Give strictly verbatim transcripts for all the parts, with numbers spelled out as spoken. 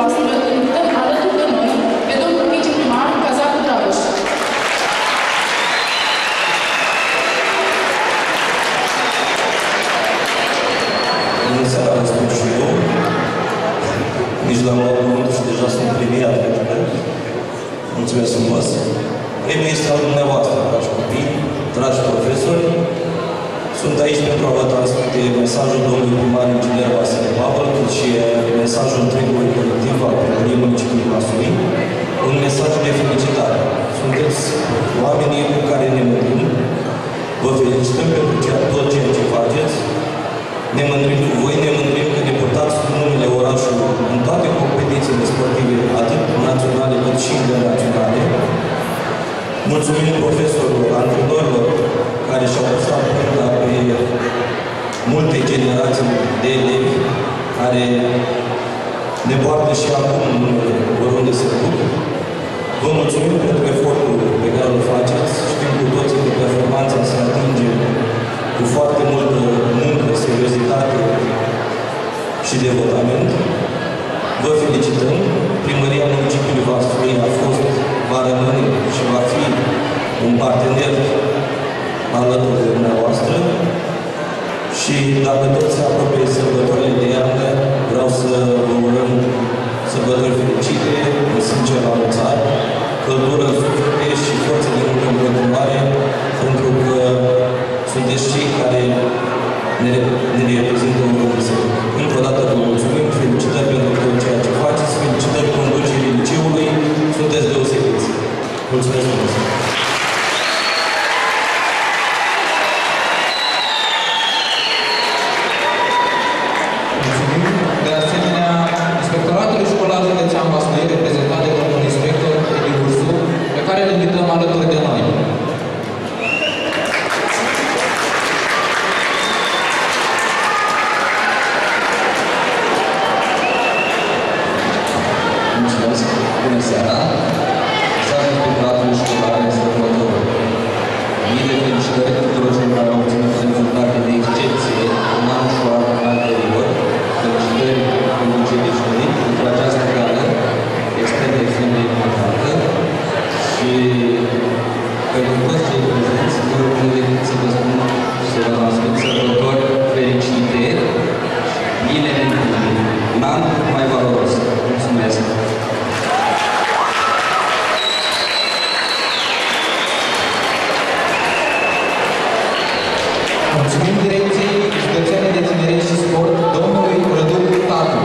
dumneavoastră îl invităm alături de noi pe domnul viceprimar Cazacu Dragoș. Bună seara, vă spun și eu. Nici l-am luat cuvântul și deja sunt premiat. Mulțumesc frumos. Premiul este al dumneavoastră, dragi copii, dragi profesori. Sunt aici pentru a vă transmite mesajul domnului primar inginer Vasile Babăl, cât și mesajul întregului colectiv al primăriei municipiului Vaslui. Un mesaj de felicitare. Sunteți oamenii cu care ne mândrim. Vă felicităm pentru tot ceea ce faceți. Ne mândrim cu voi, ne mândrim că ne purtați cu numele orașului în toate competițiile sportive, atât naționale cât și internaționale. Mulțumim profesorilor, antrenorilor care și-au păstrat până pe multe generații de elevi care ne poartă și acum oriunde se duc. Vă mulțumim pentru efortul pe care îl faceți. Știm cu toții că performanța se atinge cu foarte multă muncă, seriozitate și devotament. Vă felicităm. Primăria municipiului Vaslui a fost, va rămâne și va fi un partener alături de dumneavoastră. Și dacă tot se apropie sărbătorile de iarnă, vreau să vă urăm sărbători fericite, în sincer la mulți ani, căldură în suflete și forță de muncă în continuare, pentru că sunteți cei care ne, ne reprezintă oriunde se duc. Încă o dată vă mulțumim, felicitări pentru tot ceea ce faceți, felicitări conducerii liceului, sunteți deosebiți. Mulțumesc frumos! Mulțumim! De asemenea, Inspectoratul Școlar Județean Vaslui, reprezentat de domnul inspector Edi Ursu, pe care îl invităm alături de noi. Bună seara! Mesajul Inspectoratului Școlar este următorul. Mii de felicitări tuturor celor care au obținut rezultate de excepție în anul școlar anterior. Felicitări conducerii școlii pentru această gală extrem de extrem de importantă și pentru toți cei prezenți, nu rămâne decât să vă spun să vă transmit sărbători fericite și bine pentru un an mai valoros. Mulțumesc! Mulțumim Direcției Județene de Tineret și Sport, domnului Radu Tatu.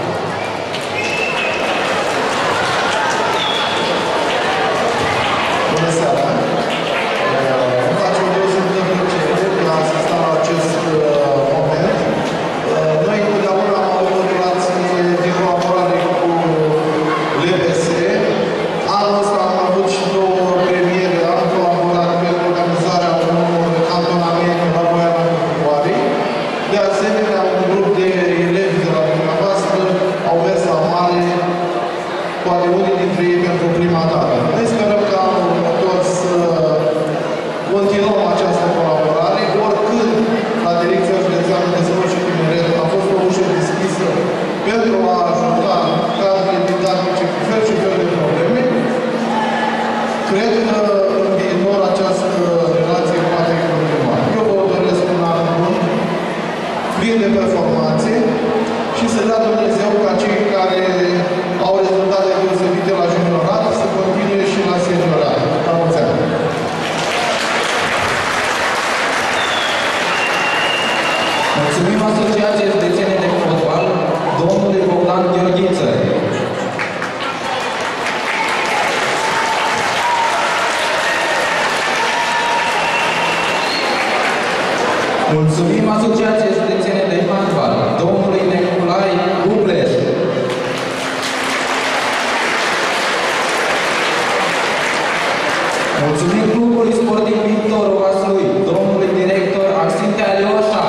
Bună seara! Îmi face o deosebită plăcere de a asista la acest moment. Noi întotdeauna am avut o relație de colaborare cu L B S. Anul ăsta am avut și două premiere, am colaborat pentru organizarea unor cantonamente la Boiana Cucoare. De asemenea, un grup de elevi de la dumneavoastră au mers la mare, poate unii dintre ei pentru prima dată. Noi sperăm că anul următor să continuăm această colaborare, oricând la Direcția Județeană de Sport și Tineret a fost o ușă deschisă pentru a ajuta cadrele didactice cu fel și fel de probleme. Cred că în viitor această relație poate continua. Eu vă doresc un an bun, plin de performanțe și să dea Dumnezeu ca cei care au rezultate deosebite la juniorat să continue și la seniorat. La mulți ani! Mulțumim Asociației Județene de Fotbal, domnului Bogdan Gheorghiță. Mulțumim Asociației Județene de Handbal, domnului Neculai Bubleș. Mulțumim Clubului Sportiv Victorul Vaslui, domnului director Arsintea Leoșa.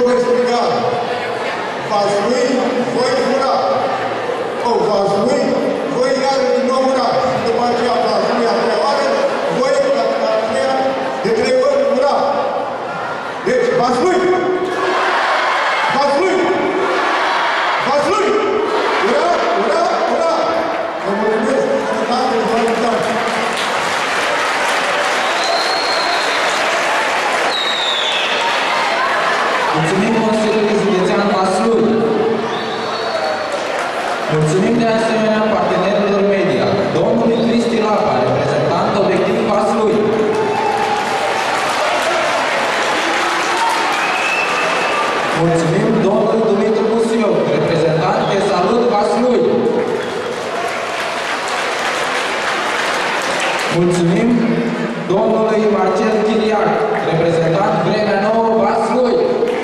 voi striga. V-ați lui, voi fura. O, v-ați lui, voi iară din nou ura. Și după aceea v-ați lui a treia oară, voi a treia de trei ori ura. Deci, v-ați lui. V-ați lui. V-ați lui. Ura, ura, ura. Vă mulțumesc. Sănătate, vă mulțumesc. Mulțumim Consiliului Județean Vaslui. Mulțumim de asemenea partenerilor media, domnului Cristi Lapa, reprezentant obiectiv Vaslui. Mulțumim domnului Dumitru Busiu, reprezentant de Salut Vaslui. Mulțumim domnului Marcel Chiriac, reprezentant Vremea Nouă Vaslui.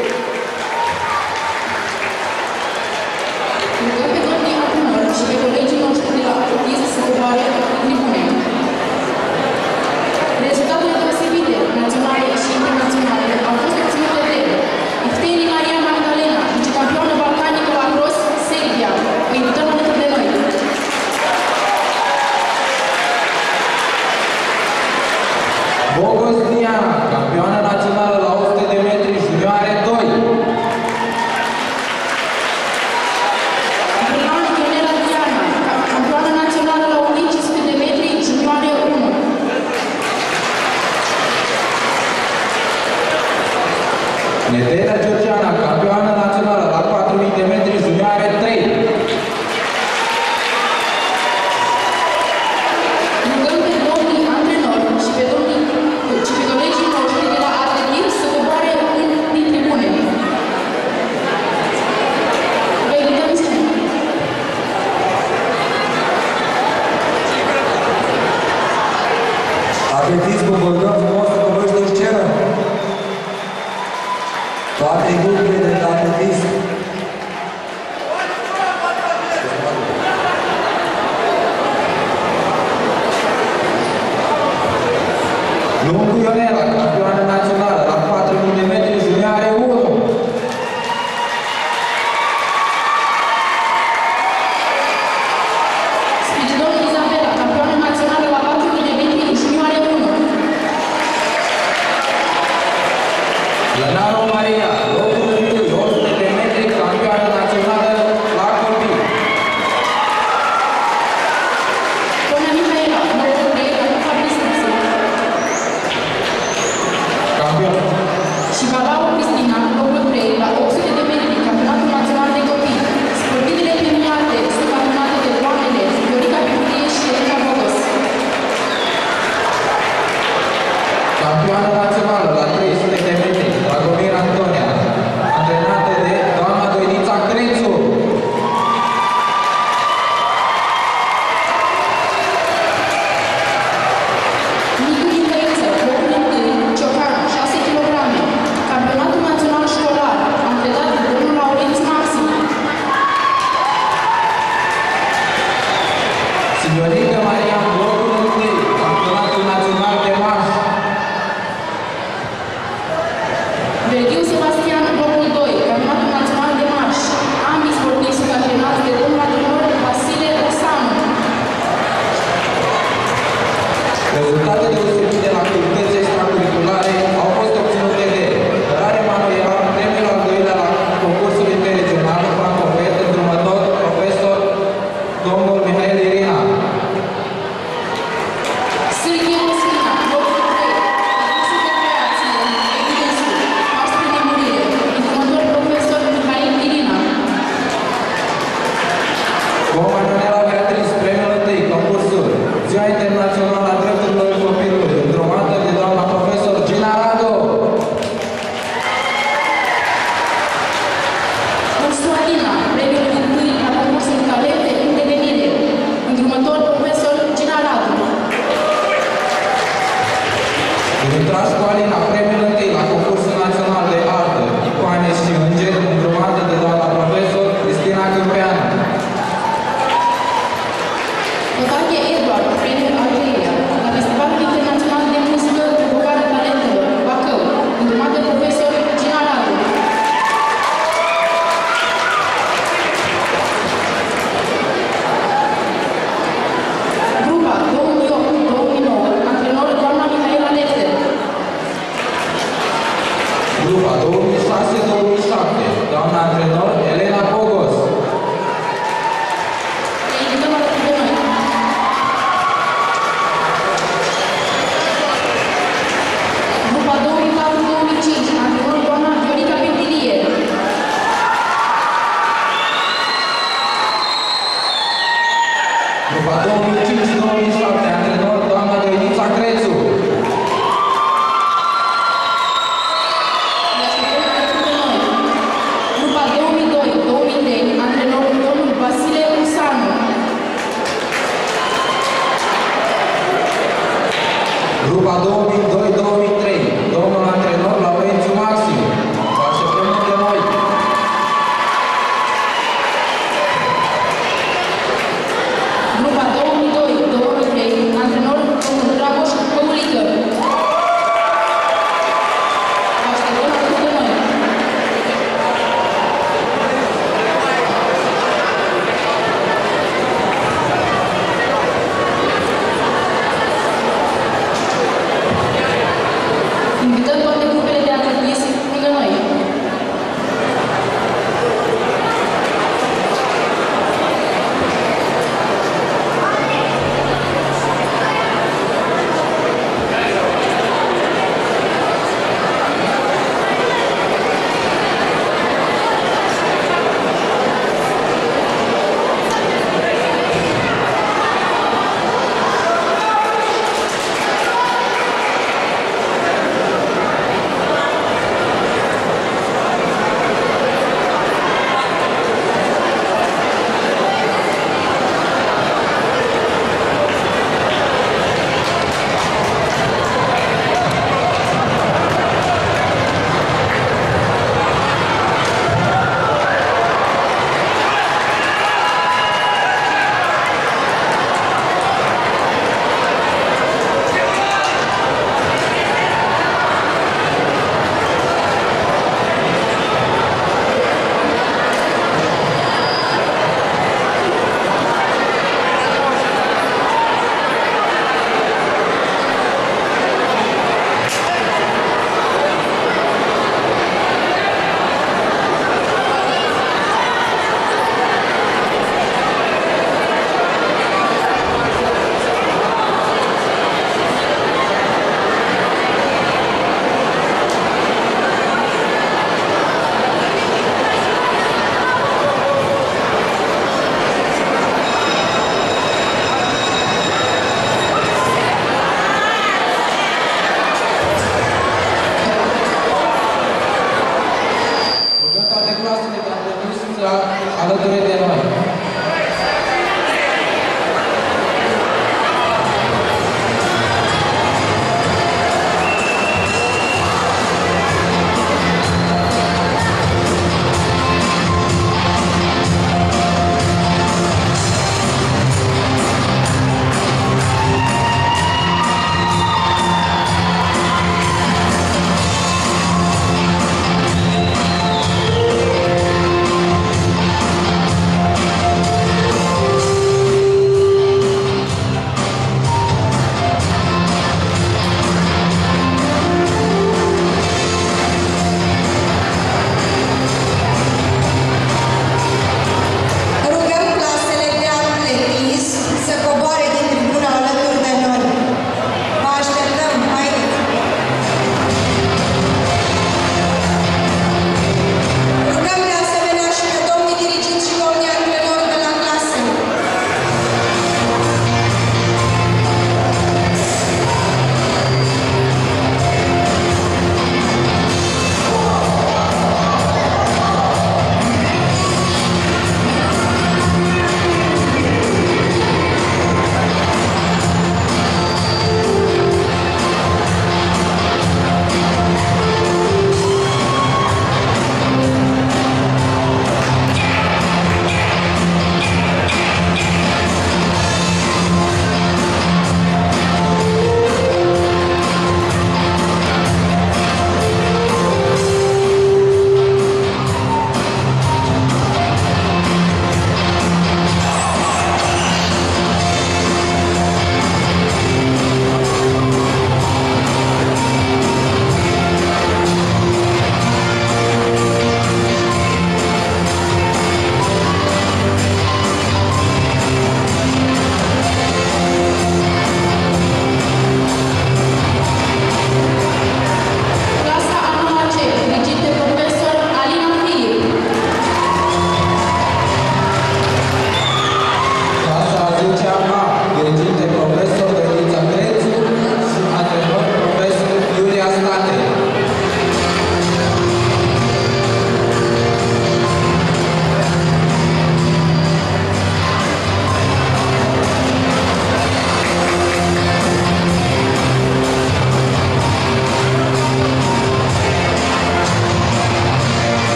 Rugăm pe domnii antrenori și pe colegii noștri de la atletism să coboare în tribune. Rezultatele deosebite, naționale și internaționale, au fost obținute de Ifteni Maria Magdalena, vicecampioană balcanică la cross Serbia. O invităm alături de noi. Bogos Diana, campioană națională la o sută de metri junioare doi. Brunani Ionela Diana, campioană națională la o mie cinci sute de metri junioare unu. Nedelea Georgiana, campioană națională la patru mii de metri junioare trei. Rugăm pe domnii antrenori și pe domnii și pe colegii noștri de la atletism să coboare în din tribune. Vă invităm să Atletismul, vă rugăm frumos să vorbește în scenă. Toate echipele de atletism. Lungu Ionela, campioană națională la patru mii de metri junioare unu. Spiridon Izabela, campioană națională la patru mii de metri junioare unu. Lănaru Maria, locul întâi, o sută de metri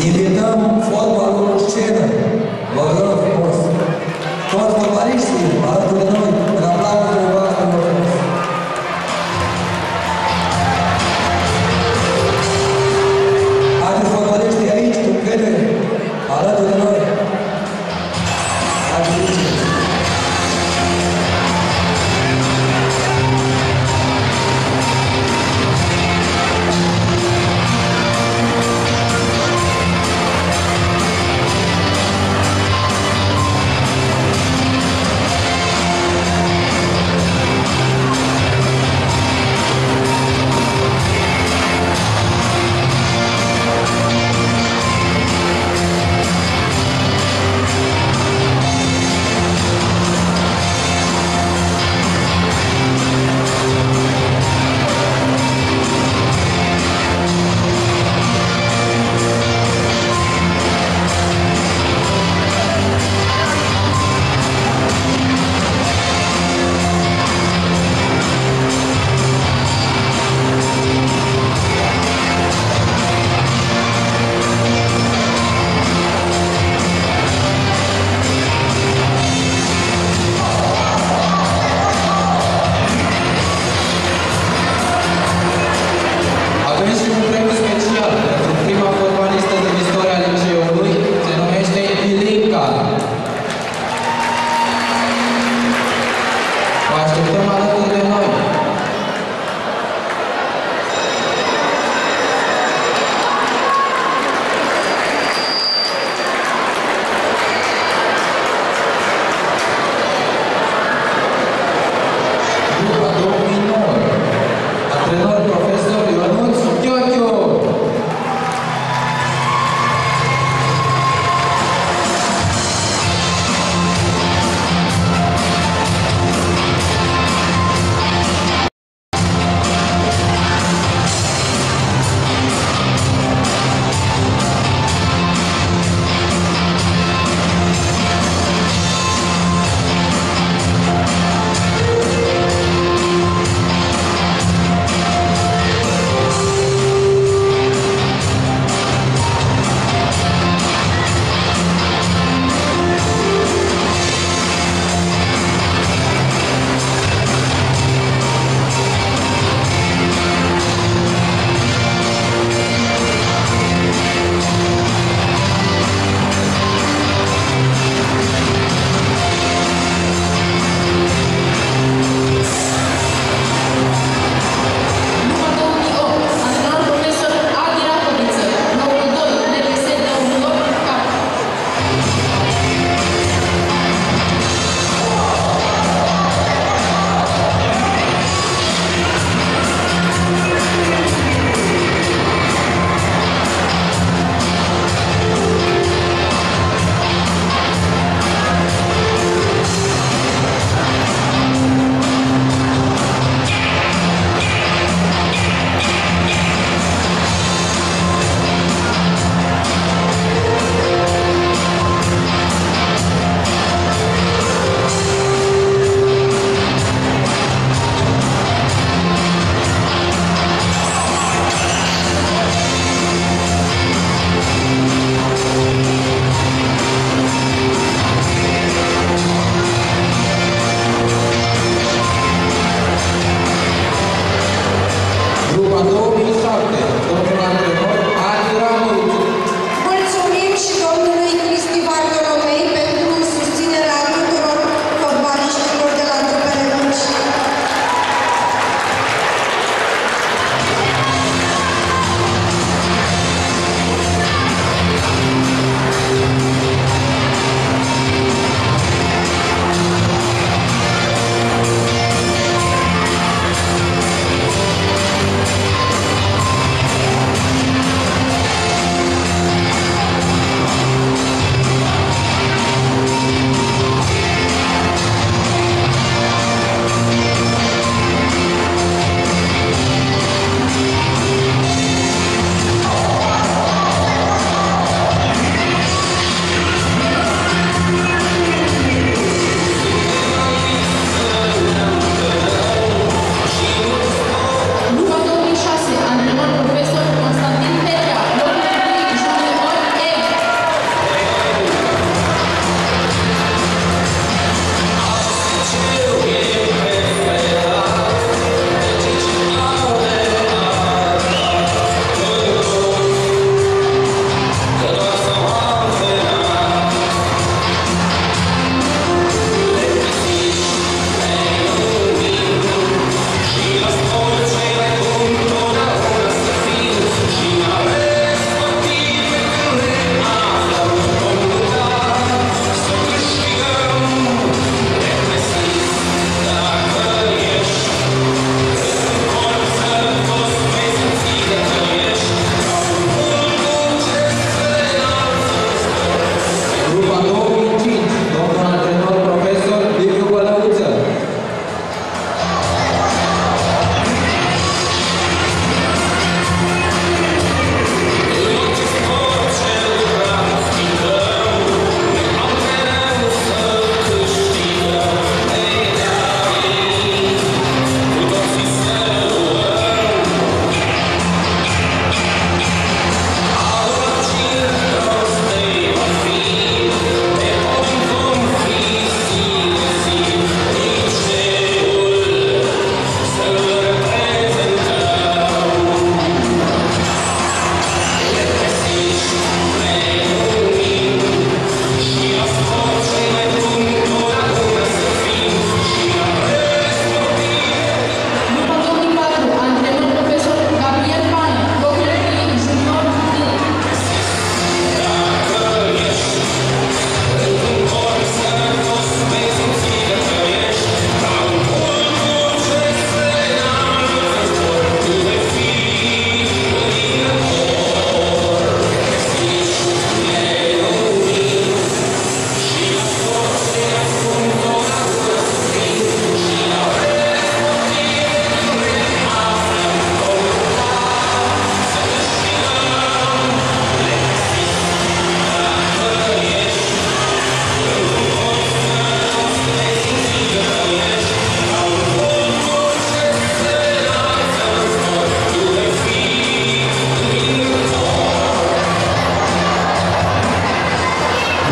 Invităm fotbalul în scenă. Vă rog frumos. Toți fotbaliștii alături de noi, în aplauzurile voastre, vă frumos. Haideți fotbaliștii aici, cu încredere, alături de noi. Haideți.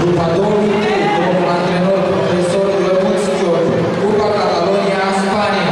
grupa două mii trei, domnul antrenor, profesor Lămuț Gheorghe, Cupa Catalonia, Spania.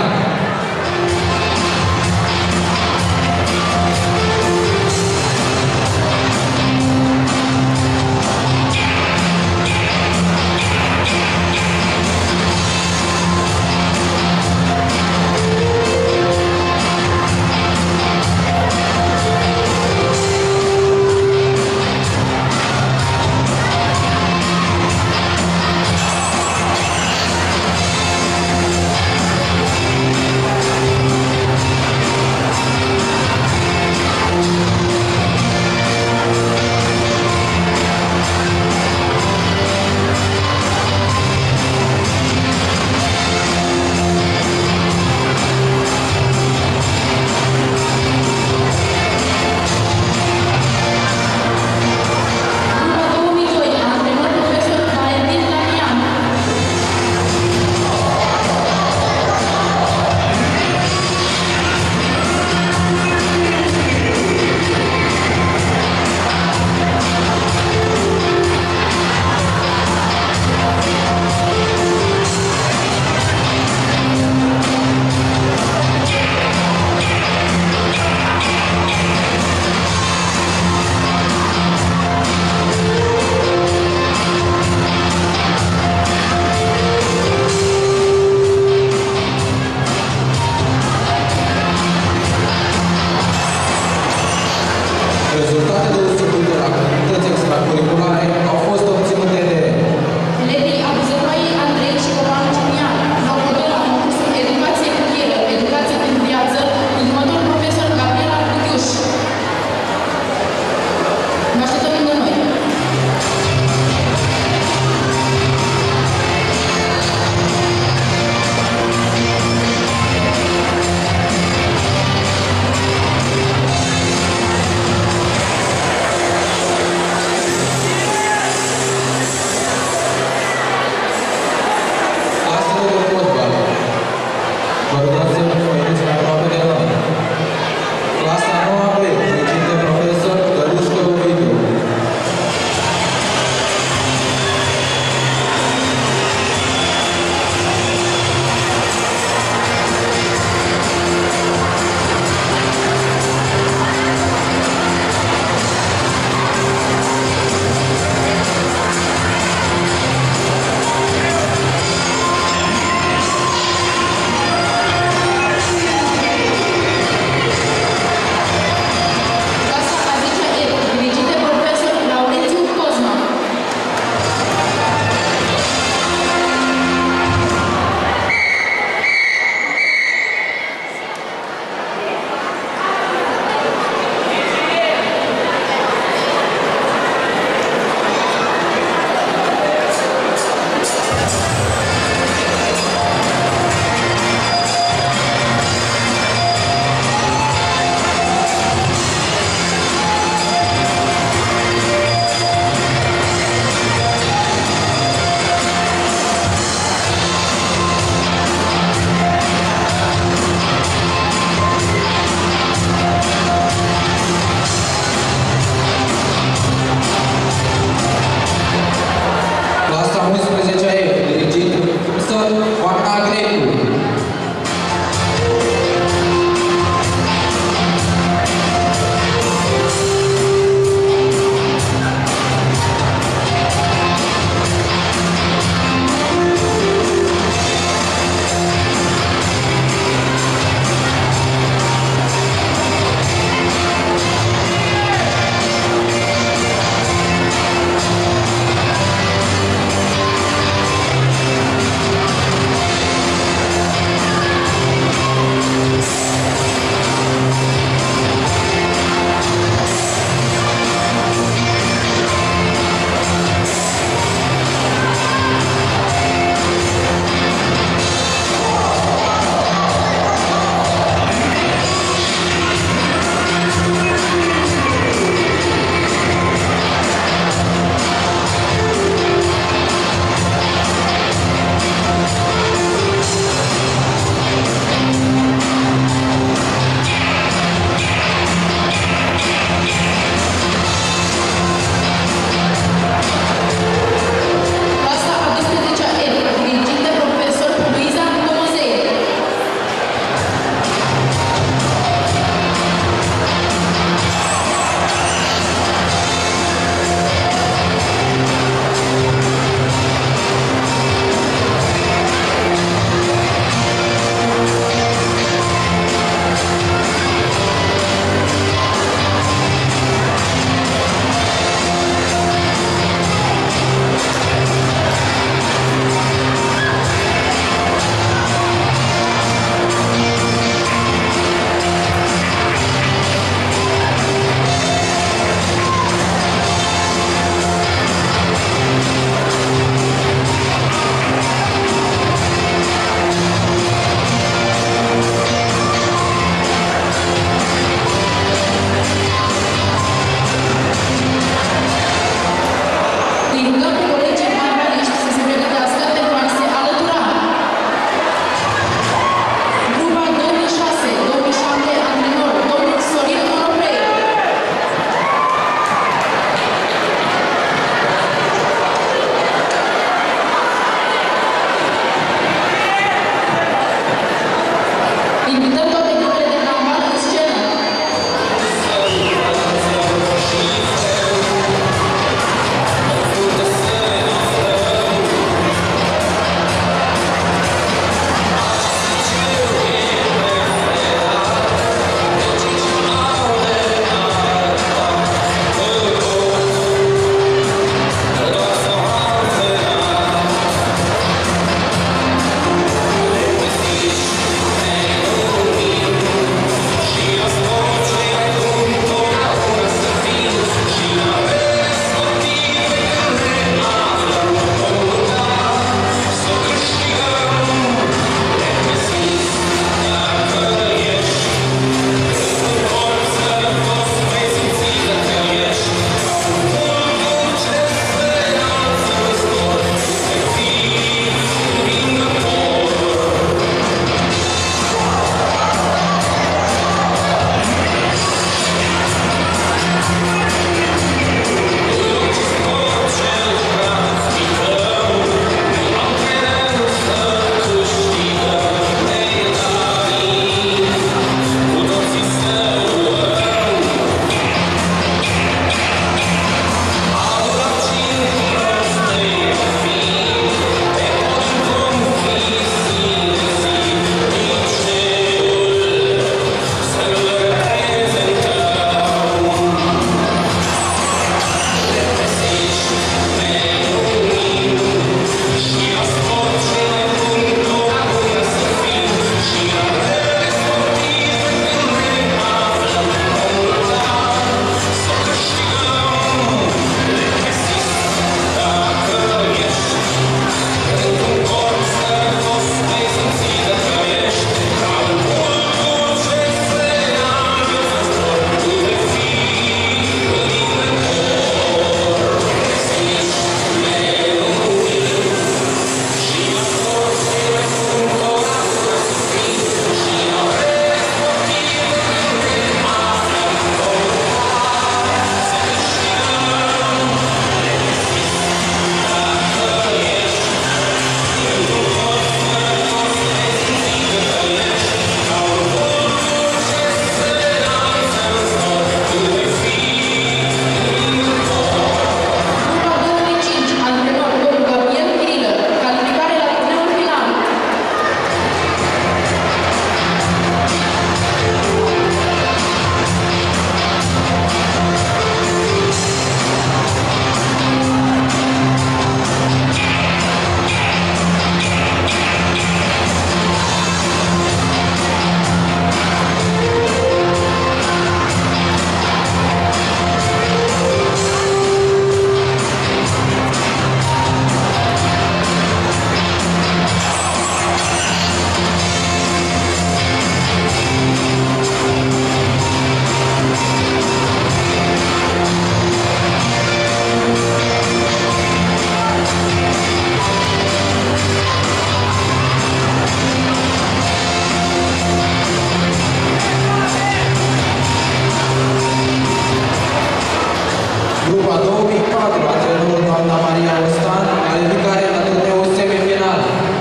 mii patru, antrenorul doamna Maria Ostan, calificare la turneul semifinal.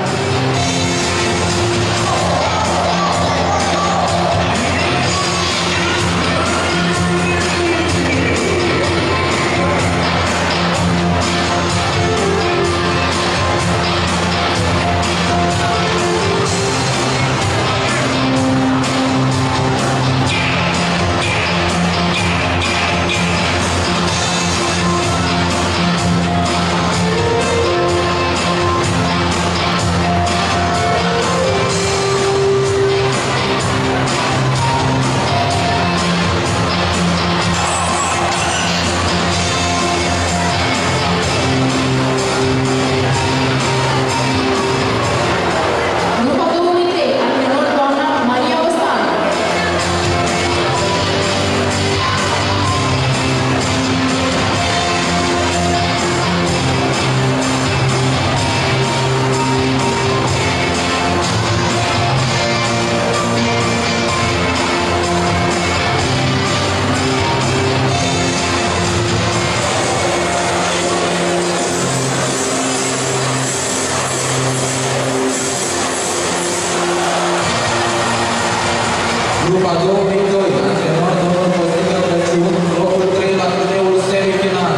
Grupa două mii doi, antrenor domnul Costin Crăciun, locul trei la turneul semifinal.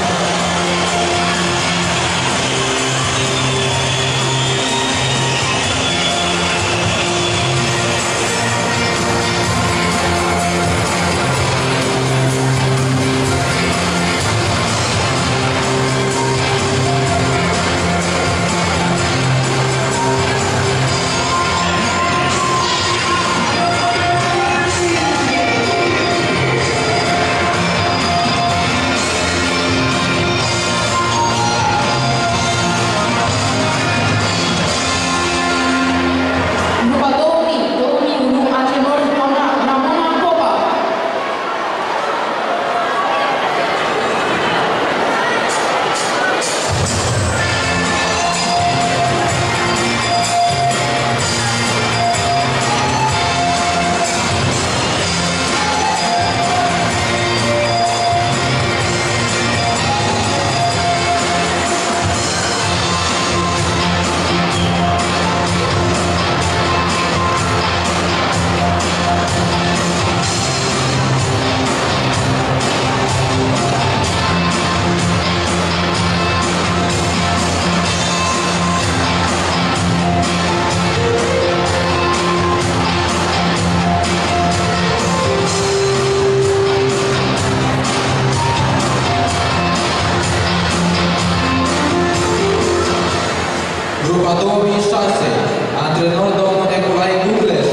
Grupa două mii șase, antrenor domnul Nicolae Gugleș.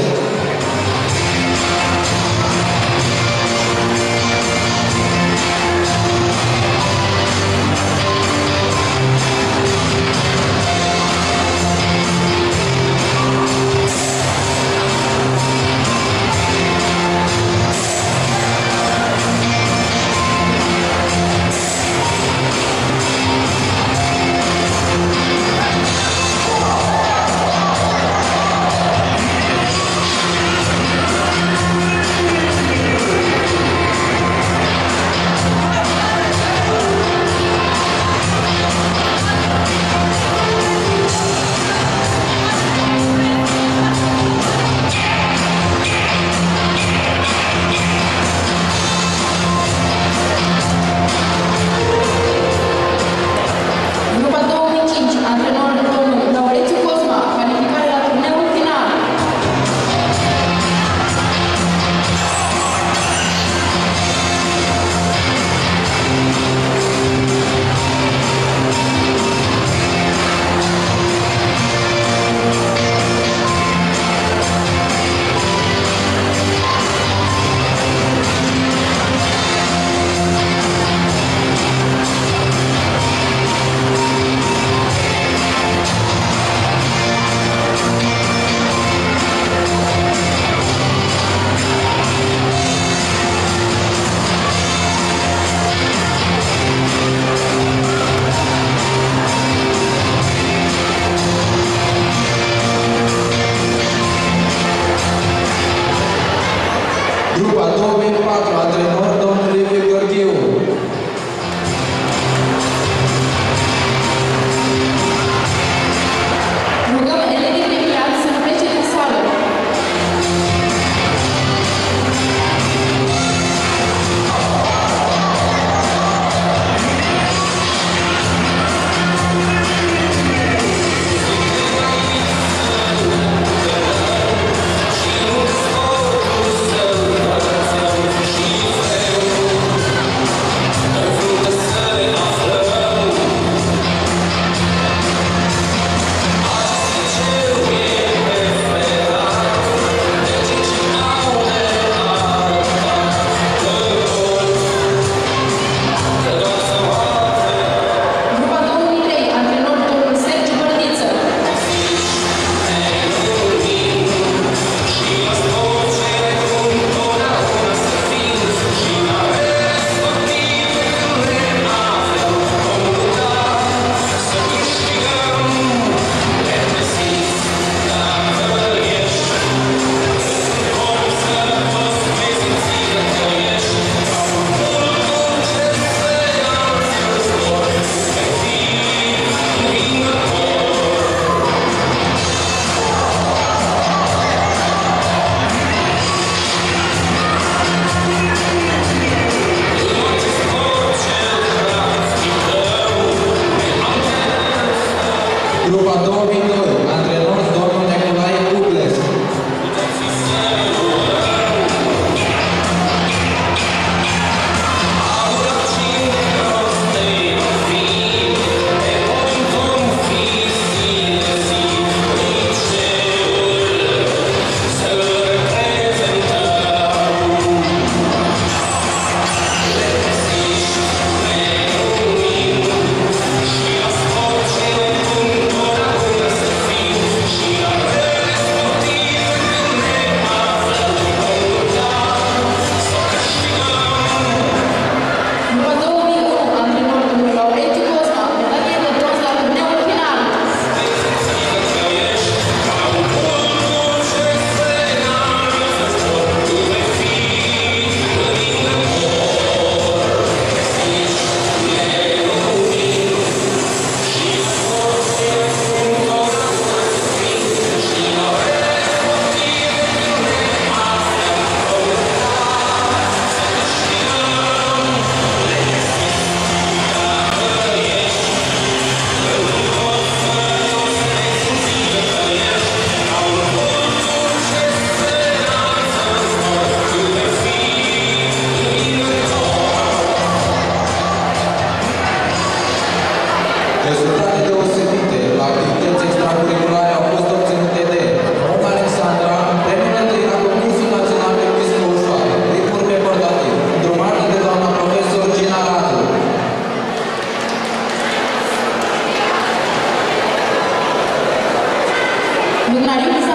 Rezultate deosebite la activități extracurriculare au fost obținute de Alexandra, premiul întâi la concursul național de muzică ușoară, ritmuri pe bărdativ, îndrumată de doamna profesor Gina Radu. Lunariu